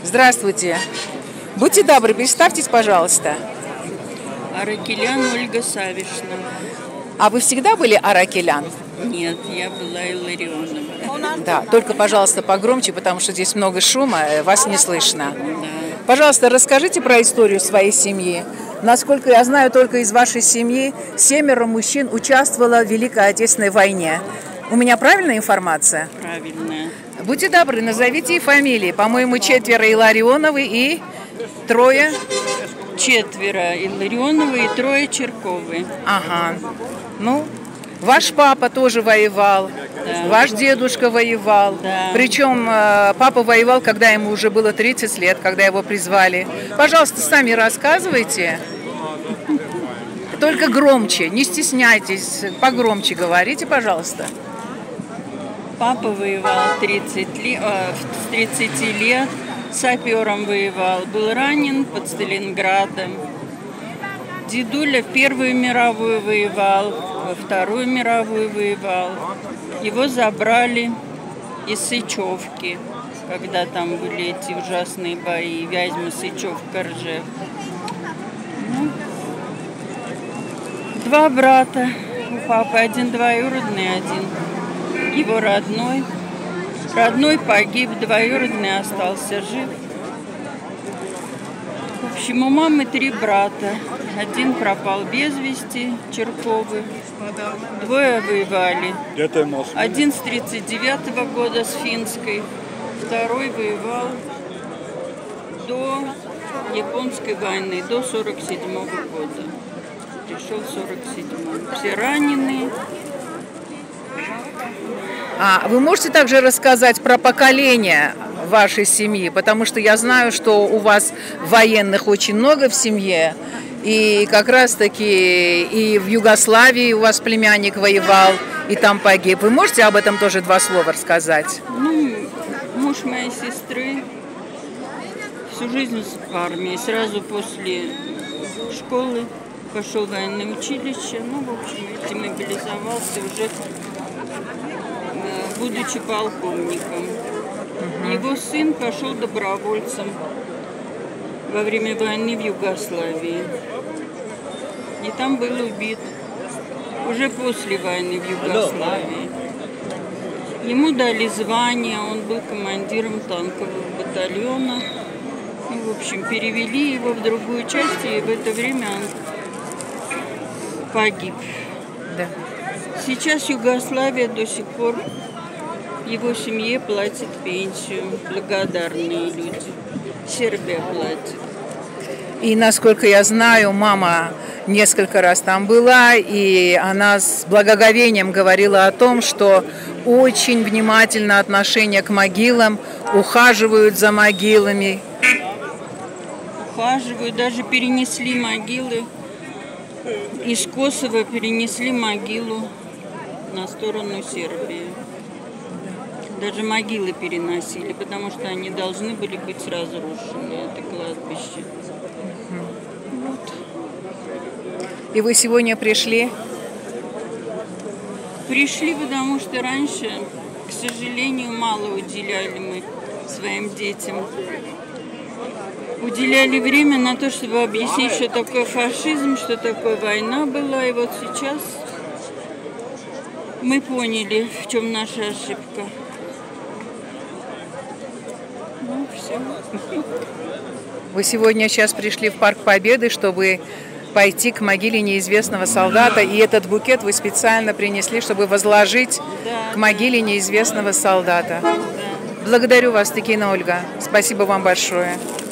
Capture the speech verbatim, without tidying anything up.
Здравствуйте. Будьте добры, представьтесь, пожалуйста. Аракелян Ольга Савишна. А вы всегда были Аракелян? Нет, я была Илларионова. Да, только, пожалуйста, погромче, потому что здесь много шума, вас не слышно. Да. Пожалуйста, расскажите про историю своей семьи. Насколько я знаю, только из вашей семьи семеро мужчин участвовало в Великой Отечественной войне. У меня правильная информация? Правильная. Будьте добры, назовите и фамилии. По-моему, четверо Илларионовы и трое... Четверо Илларионовы и трое Черковы. Ага. Ну, ваш папа тоже воевал, Да. ваш дедушка воевал. Да. Причем папа воевал, когда ему уже было тридцать лет, когда его призвали. Пожалуйста, сами рассказывайте. Только громче, не стесняйтесь, погромче говорите, пожалуйста. Папа воевал тридцать лет, э, с тридцати лет, сапером воевал, был ранен под Сталинградом. Дедуля в Первую мировую воевал, во Вторую мировую воевал. Его забрали из Сычевки, когда там были эти ужасные бои, Вязьма, Сычевка, Ржев. Ну, два брата у папы, один двоюродный, один его родной. Родной погиб, двоюродный остался жив. В общем, у мамы три брата. Один пропал без вести, Черковы. Двое воевали. Один с тридцать девятого года с Финской. Второй воевал до Японской войны, до сорок седьмого года. Пришел в сорок седьмом. Все раненые. А вы можете также рассказать про поколение вашей семьи? Потому что я знаю, что у вас военных очень много в семье. И как раз-таки и в Югославии у вас племянник воевал, и там погиб. Вы можете об этом тоже два слова рассказать? Ну, муж моей сестры всю жизнь в армии. Сразу после школы пошел в военное училище. Ну, в общем, демобилизовался уже, будучи полковником. Его сын пошел добровольцем во время войны в Югославии. И там был убит. Уже после войны в Югославии. Ему дали звание, он был командиром танкового батальона. Ну, в общем, перевели его в другую часть, и в это время он погиб. Да. Сейчас Югославия до сих пор его семье платит пенсию. Благодарные люди. Сербия платит. И, насколько я знаю, мама несколько раз там была, и она с благоговением говорила о том, что очень внимательно отношение к могилам, ухаживают за могилами. Ухаживают, даже перенесли могилы. Из Косово перенесли могилу на сторону Сербии. Даже могилы переносили, потому что они должны были быть разрушены, это кладбище. Вот. И вы сегодня пришли? Пришли, потому что раньше, к сожалению, мало уделяли мы своим детям. Уделяли время на то, чтобы объяснить, что такое фашизм, что такое война была. И вот сейчас мы поняли, в чем наша ошибка. Ну, все. Вы сегодня сейчас пришли в Парк Победы, чтобы пойти к могиле неизвестного солдата, и этот букет вы специально принесли, чтобы возложить Да, к могиле неизвестного солдата. да. Благодарю вас, Тыкина Ольга. Спасибо вам большое.